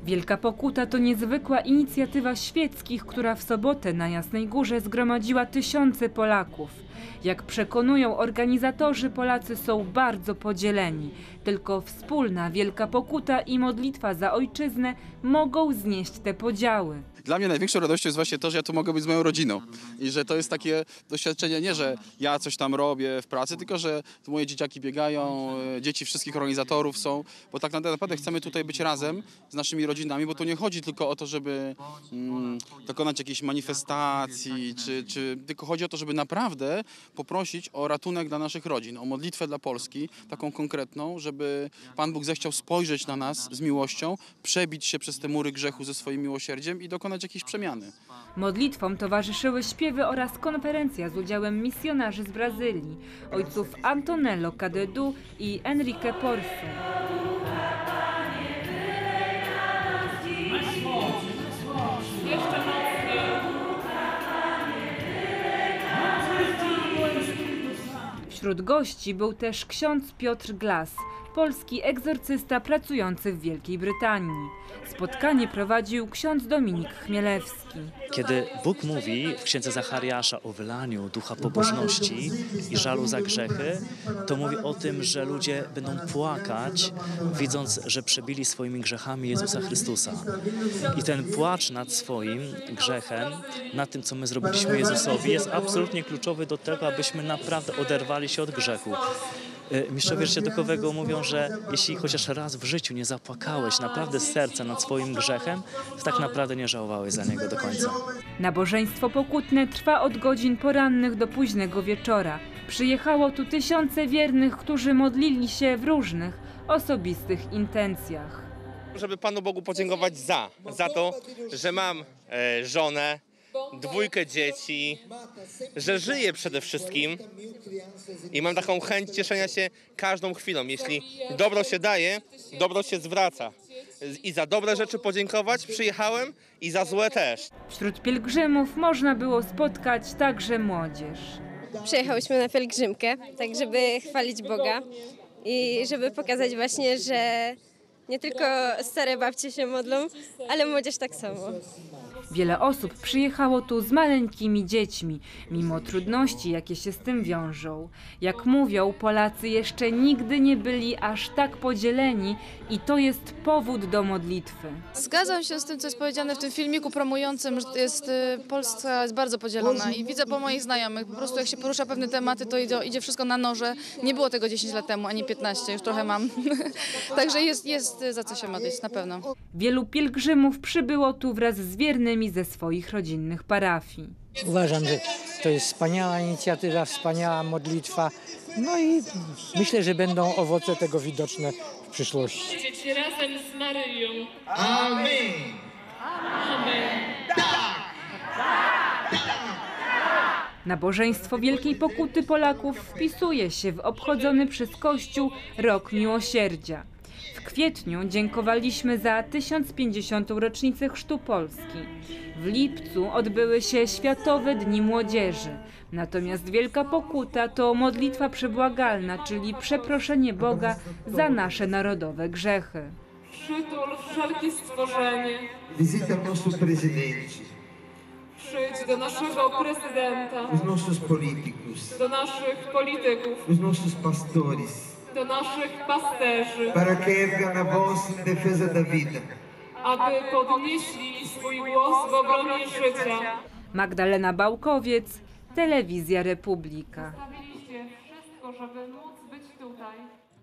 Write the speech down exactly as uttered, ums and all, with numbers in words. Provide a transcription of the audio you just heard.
Wielka Pokuta to niezwykła inicjatywa świeckich, która w sobotę na Jasnej Górze zgromadziła tysiące Polaków. Jak przekonują organizatorzy, Polacy są bardzo podzieleni. Tylko wspólna Wielka Pokuta i modlitwa za ojczyznę mogą znieść te podziały. Dla mnie największą radością jest właśnie to, że ja tu mogę być z moją rodziną i że to jest takie doświadczenie, nie że ja coś tam robię w pracy, tylko że moje dzieciaki biegają, dzieci wszystkich organizatorów są, bo tak naprawdę chcemy tutaj być razem z naszymi rodzinami, bo to nie chodzi tylko o to, żeby mm, dokonać jakiejś manifestacji, czy, czy tylko chodzi o to, żeby naprawdę poprosić o ratunek dla naszych rodzin, o modlitwę dla Polski, taką konkretną, żeby Pan Bóg zechciał spojrzeć na nas z miłością, przebić się przez te mury grzechu ze swoim miłosierdziem i dokonać jakieś przemiany. Modlitwom towarzyszyły śpiewy oraz konferencja z udziałem misjonarzy z Brazylii, ojców Antonello Cadedu i Enrique Porsu. Wśród gości był też ksiądz Piotr Glas, polski egzorcysta pracujący w Wielkiej Brytanii. Spotkanie prowadził ksiądz Dominik Chmielewski. Kiedy Bóg mówi w księdze Zachariasza o wylaniu ducha pobożności i żalu za grzechy, to mówi o tym, że ludzie będą płakać, widząc, że przebili swoimi grzechami Jezusa Chrystusa. I ten płacz nad swoim grzechem, nad tym, co my zrobiliśmy Jezusowi, jest absolutnie kluczowy do tego, abyśmy naprawdę oderwali się od grzechu. Mistrzowie życia duchowego mówią, że jeśli chociaż raz w życiu nie zapłakałeś naprawdę z serca nad swoim grzechem, to tak naprawdę nie żałowałeś za niego do końca. Nabożeństwo pokutne trwa od godzin porannych do późnego wieczora. Przyjechało tu tysiące wiernych, którzy modlili się w różnych osobistych intencjach. Żeby Panu Bogu podziękować za, za to, że mam e, żonę, dwójkę dzieci, że żyję przede wszystkim i mam taką chęć cieszenia się każdą chwilą. Jeśli dobro się daje, dobro się zwraca. I za dobre rzeczy podziękować przyjechałem i za złe też. Wśród pielgrzymów można było spotkać także młodzież. Przyjechałyśmy na pielgrzymkę, tak żeby chwalić Boga i żeby pokazać właśnie, że nie tylko stare babcie się modlą, ale młodzież tak samo. Wiele osób przyjechało tu z maleńkimi dziećmi, mimo trudności, jakie się z tym wiążą. Jak mówią, Polacy jeszcze nigdy nie byli aż tak podzieleni i to jest powód do modlitwy. Zgadzam się z tym, co jest powiedziane w tym filmiku promującym, że jest, Polska jest bardzo podzielona i widzę po moich znajomych, po prostu jak się porusza pewne tematy, to idzie, idzie wszystko na noże. Nie było tego dziesięć lat temu, ani piętnaście, już trochę mam. Także jest, jest za co się modlić, na pewno. Wielu pielgrzymów przybyło tu wraz z wiernymi ze swoich rodzinnych parafii. Uważam, że to jest wspaniała inicjatywa, wspaniała modlitwa. No i myślę, że będą owoce tego widoczne w przyszłości. Będziecie razem z Maryją. Amen. Amen. Nabożeństwo Wielkiej Pokuty Polaków wpisuje się w obchodzony przez Kościół Rok Miłosierdzia. W kwietniu dziękowaliśmy za tysiąc pięćdziesiątą rocznicę chrztu Polski. W lipcu odbyły się Światowe Dni Młodzieży. Natomiast Wielka Pokuta to modlitwa przebłagalna, czyli przeproszenie Boga za nasze narodowe grzechy. Przytul wszelkie stworzenie. Visita il nostro presidente. Przyjdź do naszego prezydenta. Os nossos políticos. Do naszych polityków. Os nossos pastores. Do naszych pasterzy. Para que ergam a voz em defesa da vida. Aby podnieśli swój głos w obronie życia. Magdalena Bałkowiec, Telewizja Republika. Zrobiliście wszystko, żeby móc być tutaj.